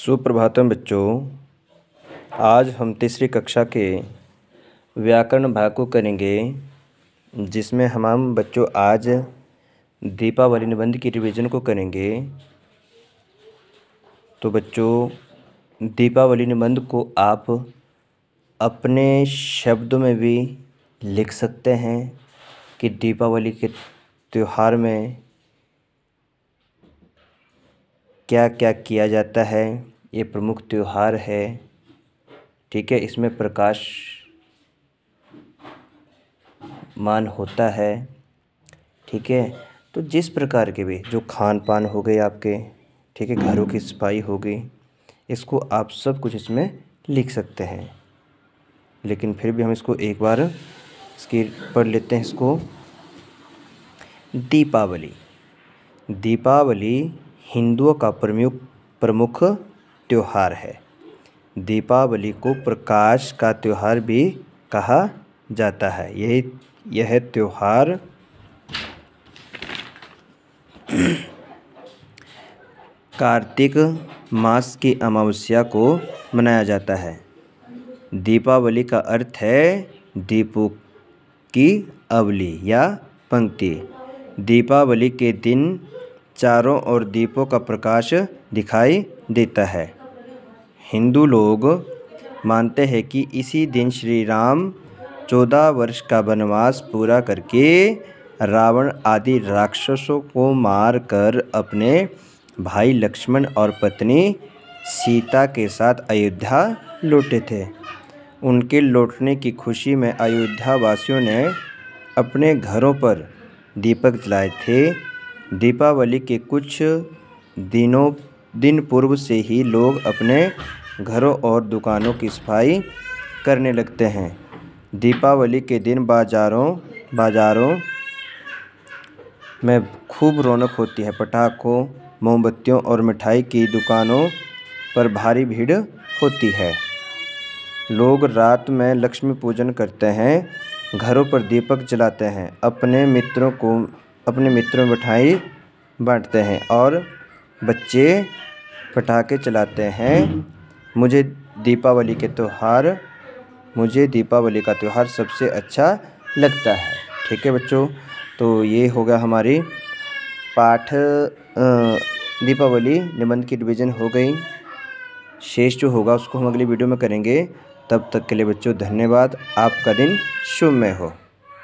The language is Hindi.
सुप्रभातम बच्चों। आज हम तीसरी कक्षा के व्याकरण भाग को करेंगे, जिसमें हम बच्चों आज दीपावली निबंध की रिवीजन को करेंगे। तो बच्चों, दीपावली निबंध को आप अपने शब्दों में भी लिख सकते हैं कि दीपावली के त्यौहार में क्या क्या किया जाता है। ये प्रमुख त्यौहार है, ठीक है। इसमें प्रकाश मान होता है, ठीक है। तो जिस प्रकार के भी जो खान पान हो गए आपके, ठीक है, घरों की सफाई हो गई, इसको आप सब कुछ इसमें लिख सकते हैं। लेकिन फिर भी हम इसको एक बार इसकी पढ़ लेते हैं। इसको दीपावली हिंदुओं का प्रमुख त्यौहार है। दीपावली को प्रकाश का त्यौहार भी कहा जाता है। यह त्यौहार कार्तिक मास की अमावस्या को मनाया जाता है। दीपावली का अर्थ है दीपों की अवली या पंक्ति। दीपावली के दिन चारों ओर दीपों का प्रकाश दिखाई देता है। हिंदू लोग मानते हैं कि इसी दिन श्री राम 14 वर्ष का वनवास पूरा करके रावण आदि राक्षसों को मार कर अपने भाई लक्ष्मण और पत्नी सीता के साथ अयोध्या लौटे थे। उनके लौटने की खुशी में अयोध्या वासियों ने अपने घरों पर दीपक जलाए थे। दीपावली के कुछ दिन पूर्व से ही लोग अपने घरों और दुकानों की सफाई करने लगते हैं। दीपावली के दिन बाज़ारों में खूब रौनक होती है। पटाखों, मोमबत्तियों और मिठाई की दुकानों पर भारी भीड़ होती है। लोग रात में लक्ष्मी पूजन करते हैं, घरों पर दीपक जलाते हैं, अपने मित्रों में मिठाई बांटते हैं और बच्चे पटाखे चलाते हैं। मुझे दीपावली का त्यौहार सबसे अच्छा लगता है, ठीक है बच्चों। तो ये होगा हमारी पाठ दीपावली निबंध की रिवीजन हो गई। शेष जो होगा उसको हम अगली वीडियो में करेंगे। तब तक के लिए बच्चों धन्यवाद। आपका दिन शुभमय हो।